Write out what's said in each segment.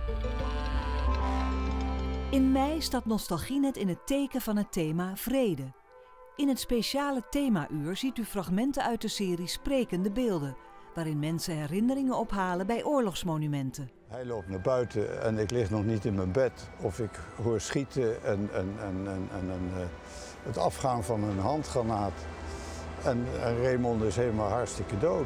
In mei staat Nostalgienet in het teken van het thema vrede. In het speciale themauur ziet u fragmenten uit de serie Sprekende Beelden, waarin mensen herinneringen ophalen bij oorlogsmonumenten. Hij loopt naar buiten en ik lig nog niet in mijn bed of ik hoor schieten en het afgaan van een handgranaat. En Raymond is helemaal hartstikke dood.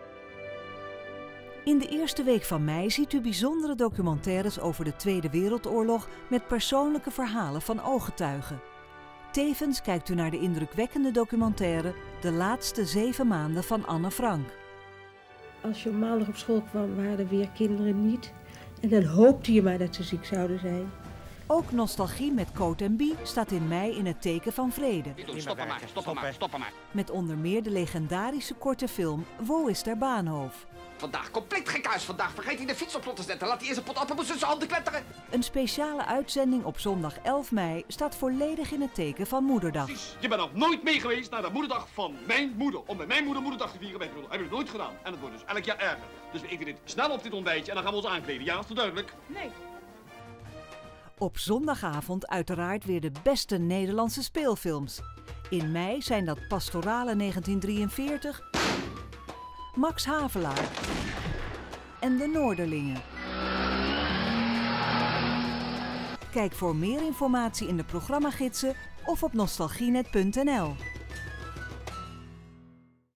In de eerste week van mei ziet u bijzondere documentaires over de Tweede Wereldoorlog met persoonlijke verhalen van ooggetuigen. Tevens kijkt u naar de indrukwekkende documentaire De laatste 7 maanden van Anne Frank. Als je op maandag op school kwam, waren er weer kinderen niet. En dan hoopte je maar dat ze ziek zouden zijn. Ook Nostalgie met Coat en Bie staat in mei in het teken van vrede. Stop maar. Met onder meer de legendarische korte film Wo is der Bahnhof. Vandaag compleet gek huis. Vandaag vergeet hij de fiets op slot te zetten. Laat hij eerst een pot appelmoes in zijn handen kletteren. Een speciale uitzending op zondag 11 mei staat volledig in het teken van Moederdag. Precies. Je bent nog nooit mee geweest naar de moederdag van mijn moeder. Om met mijn moeder moederdag te vieren. Hebben we het nooit gedaan. En het wordt dus elk jaar erger. Dus we eten dit snel op dit ontbijtje en dan gaan we ons aankleden. Ja, is dat duidelijk? Nee. Op zondagavond uiteraard weer de beste Nederlandse speelfilms. In mei zijn dat Pastorale 1943, Max Havelaar en De Noorderlingen. Kijk voor meer informatie in de programmagidsen of op nostalgienet.nl.